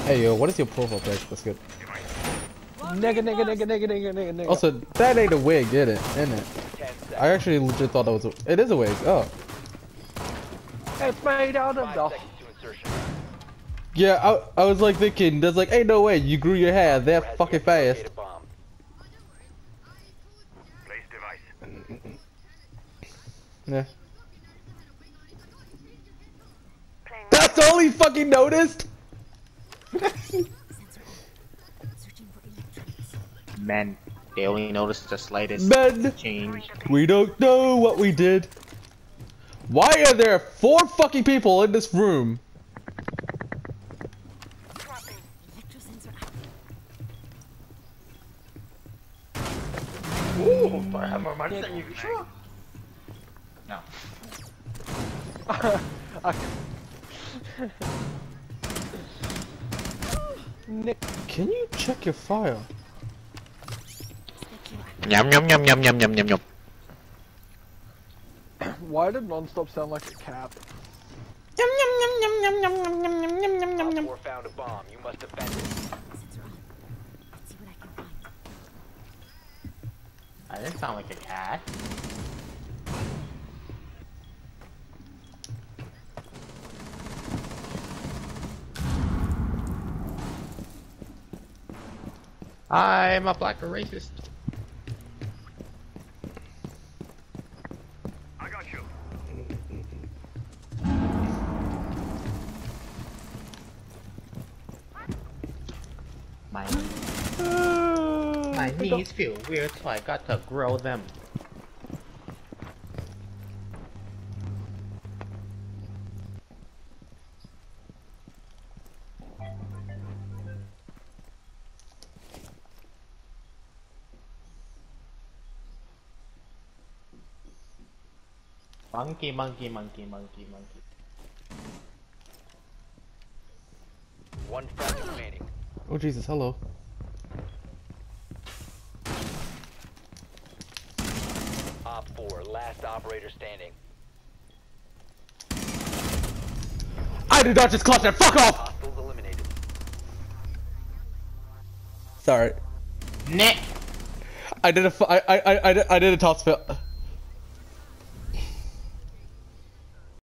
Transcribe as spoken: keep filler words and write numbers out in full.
Hey yo, what is your profile pic? That's good. Nigga, nigga, nigga, nigga, nigga, nigga, nigga. Also, that ain't a wig, is it? Isn't it? I actually legit thought that was a... It is a wig. Oh. It's made out of the... Yeah, I, I was like thinking, there's like, ain't no way you grew your hair that fucking fast. Yeah. That's all he fucking noticed? Men, they only notice the slightest Men, change. we don't know what we did. Why are there four fucking people in this room? Ooh, do I have more money than you? Sure. No. Nick, can you check your file? Yum yum yum yum yum yum yum yum. why did non-stop sound like a cat? Yum yum yum yum yum yum yum yum yum yum yum yum. Found a bomb. You must defend it. I didn't sound like a cat. I'm a black racist. I got you. My my knees feel weird, so I got to grow them. Monkey, monkey, monkey, monkey, monkey. One friend remaining. Oh Jesus, hello. Op four, last operator standing. I did not just clutch that. Fuck off. Hostiles eliminated. Sorry. Nick. I did a. I I I I did, I did a toss fail.